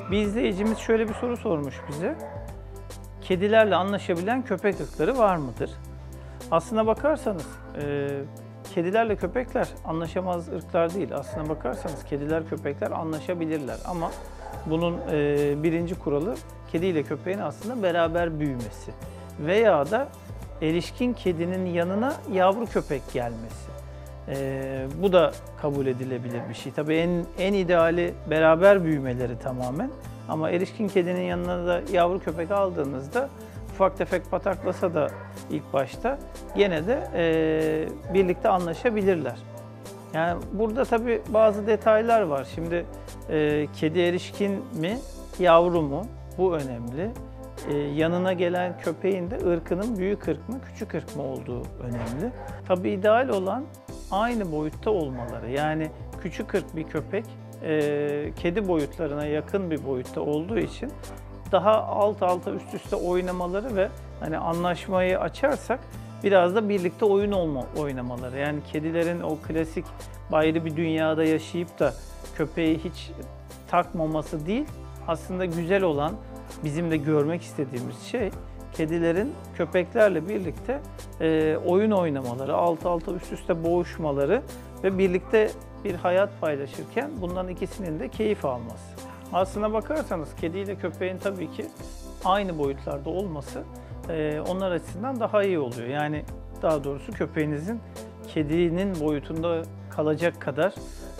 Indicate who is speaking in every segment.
Speaker 1: Bir izleyicimiz şöyle bir soru sormuş bize. Kedilerle anlaşabilen köpek ırkları var mıdır? Aslına bakarsanız kedilerle köpekler anlaşamaz ırklar değil. Aslına bakarsanız kediler, köpekler anlaşabilirler. Ama bunun birinci kuralı kediyle köpeğin aslında beraber büyümesi. Veya da erişkin kedinin yanına yavru köpek gelmesi. Bu da kabul edilebilir bir şey. Tabii en ideali beraber büyümeleri tamamen. Ama erişkin kedinin yanına da yavru köpek aldığınızda ufak tefek pataklasa da ilk başta gene de birlikte anlaşabilirler. Yani burada tabii bazı detaylar var. Şimdi kedi erişkin mi, yavru mu? Bu önemli. Yanına gelen köpeğin de ırkının büyük ırk mı, küçük ırk mı olduğu önemli. Tabii ideal olan aynı boyutta olmaları. Yani küçük ırk bir köpek kedi boyutlarına yakın bir boyutta olduğu için daha alt alta üst üste oynamaları ve hani anlaşmayı açarsak biraz da birlikte oynamaları. Yani kedilerin o klasik ayrı bir dünyada yaşayıp da köpeği hiç takmaması değil, aslında güzel olan, bizim de görmek istediğimiz şey kedilerin köpeklerle birlikte oyun oynamaları, alt alta üst üste boğuşmaları ve birlikte bir hayat paylaşırken bundan ikisinin de keyif alması. Aslına bakarsanız kediyle köpeğin tabii ki aynı boyutlarda olması onlar açısından daha iyi oluyor. Yani daha doğrusu köpeğinizin kedinin boyutunda kalacak kadar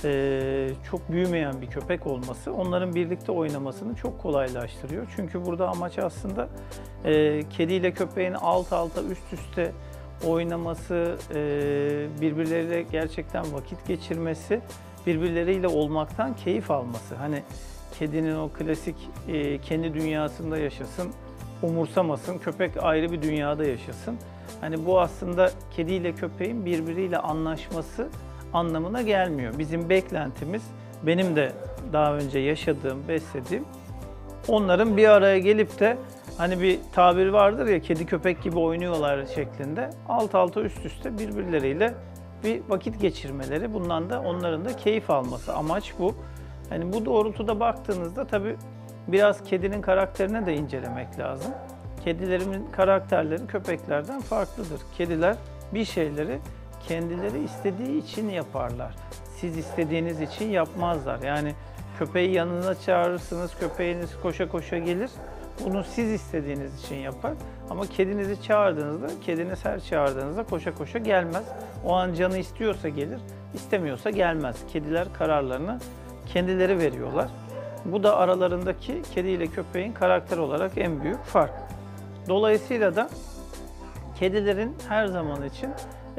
Speaker 1: çok büyümeyen bir köpek olması onların birlikte oynamasını çok kolaylaştırıyor. Çünkü burada amaç aslında kediyle köpeğin alt alta üst üste oynaması, birbirleriyle gerçekten vakit geçirmesi, birbirleriyle olmaktan keyif alması. Hani kedinin o klasik kendi dünyasında yaşasın, umursamasın, köpek ayrı bir dünyada yaşasın. Hani bu aslında kediyle köpeğin birbiriyle anlaşması anlamına gelmiyor. Bizim beklentimiz, benim de daha önce yaşadığım, beslediğim, onların bir araya gelip de hani bir tabir vardır ya, kedi köpek gibi oynuyorlar şeklinde alt alta üst üste birbirleriyle bir vakit geçirmeleri, bundan da onların da keyif alması. Amaç bu. Hani bu doğrultuda baktığınızda tabii biraz kedinin karakterine de incelemek lazım. Kedilerin karakterleri köpeklerden farklıdır. Kediler bir şeyleri kendileri istediği için yaparlar. Siz istediğiniz için yapmazlar. Yani köpeği yanına çağırırsınız, köpeğiniz koşa koşa gelir. Bunu siz istediğiniz için yapar. Ama kedinizi çağırdığınızda, kediniz her çağırdığınızda koşa koşa gelmez. O an canı istiyorsa gelir, istemiyorsa gelmez. Kediler kararlarını kendileri veriyorlar. Bu da aralarındaki kedi ile köpeğin karakter olarak en büyük fark. Dolayısıyla da kedilerin her zaman için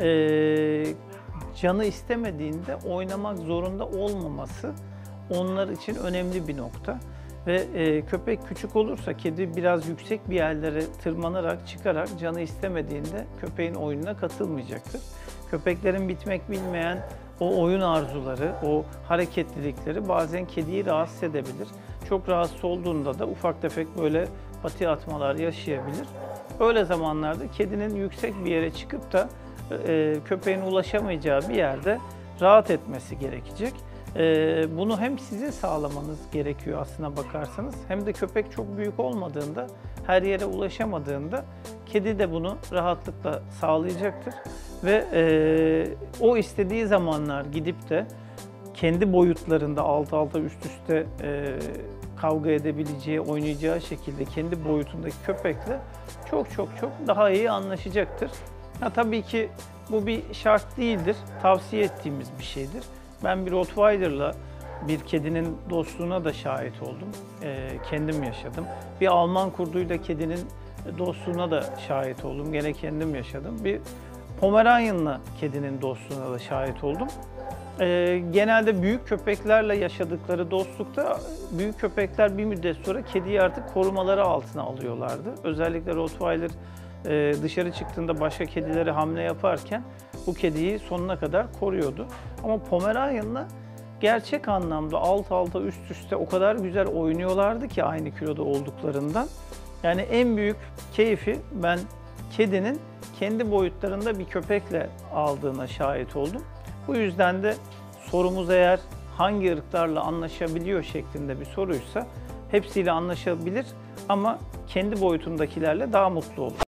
Speaker 1: canı istemediğinde oynamak zorunda olmaması onlar için önemli bir nokta. Ve köpek küçük olursa kedi biraz yüksek bir yerlere tırmanarak, çıkarak canı istemediğinde köpeğin oyununa katılmayacaktır. Köpeklerin bitmek bilmeyen o oyun arzuları, o hareketlilikleri bazen kediyi rahatsız edebilir. Çok rahatsız olduğunda da ufak tefek böyle pati atmalar yaşayabilir. Öyle zamanlarda kedinin yüksek bir yere çıkıp da köpeğin ulaşamayacağı bir yerde rahat etmesi gerekecek. Bunu hem sizin sağlamanız gerekiyor aslına bakarsanız, hem de köpek çok büyük olmadığında, her yere ulaşamadığında kedi de bunu rahatlıkla sağlayacaktır. Ve o istediği zamanlar gidip de kendi boyutlarında alt alta üst üste kavga edebileceği, oynayacağı şekilde kendi boyutundaki köpekle çok daha iyi anlaşacaktır. Tabii ki bu bir şart değildir, tavsiye ettiğimiz bir şeydir. Ben bir Rottweiler'la bir kedinin dostluğuna da şahit oldum. Kendim yaşadım. Bir Alman kurduyla kedinin dostluğuna da şahit oldum. Gene kendim yaşadım. Bir Pomeranian'la kedinin dostluğuna da şahit oldum. Genelde büyük köpeklerle yaşadıkları dostlukta büyük köpekler bir müddet sonra kediyi artık korumaları altına alıyorlardı. Özellikle Rottweiler dışarı çıktığında başka kedilere hamle yaparken bu kediyi sonuna kadar koruyordu. Ama Pomeranian'la gerçek anlamda alt alta üst üste o kadar güzel oynuyorlardı ki aynı kiloda olduklarından. Yani en büyük keyfi ben kedinin kendi boyutlarında bir köpekle aldığına şahit oldum. Bu yüzden de sorumuz eğer hangi ırklarla anlaşabiliyor şeklinde bir soruysa, hepsiyle anlaşabilir ama kendi boyutundakilerle daha mutlu olur.